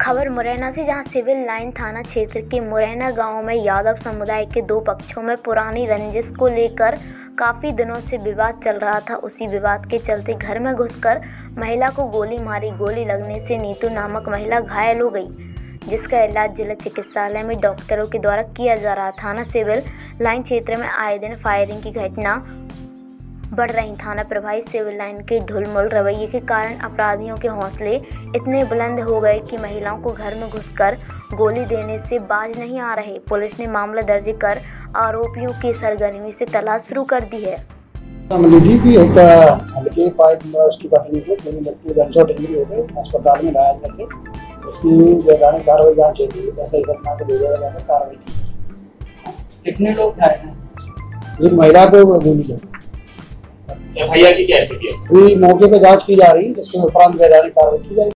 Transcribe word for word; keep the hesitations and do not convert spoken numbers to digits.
खबर मुरैना से, जहां सिविल लाइन थाना क्षेत्र के मुरैना गांव में यादव समुदाय के दो पक्षों में पुरानी रंजिश को लेकर काफी दिनों से विवाद चल रहा था। उसी विवाद के चलते घर में घुसकर महिला को गोली मारी। गोली लगने से नीतू नामक महिला घायल हो गई, जिसका इलाज जिला चिकित्सालय में डॉक्टरों के द्वारा किया जा रहा। थाना सिविल लाइन क्षेत्र में आए दिन फायरिंग की घटना बढ़ रही। थाना प्रभारी सिविल लाइन के ढुलमुल रवैये के कारण अपराधियों के हौसले इतने बुलंद हो गए कि महिलाओं को घर में घुसकर गोली देने से बाज नहीं आ रहे। पुलिस ने मामला दर्ज कर आरोपियों की सरगर्मी से तलाश शुरू कर दी है। अस्पताल में लाया करके इसकी वैधानिक कार्रवाई जांच चाहिए। ऐसे घटना को भेजा जाकर कार्रवाई की। कितने लोग घायल हैं? एक महिला को गोली लगी। भैया की क्या स्थिति है? मौके पे जांच की जा रही है, जिसके उपरांत वैधानिक कार्रवाई की जाएगी।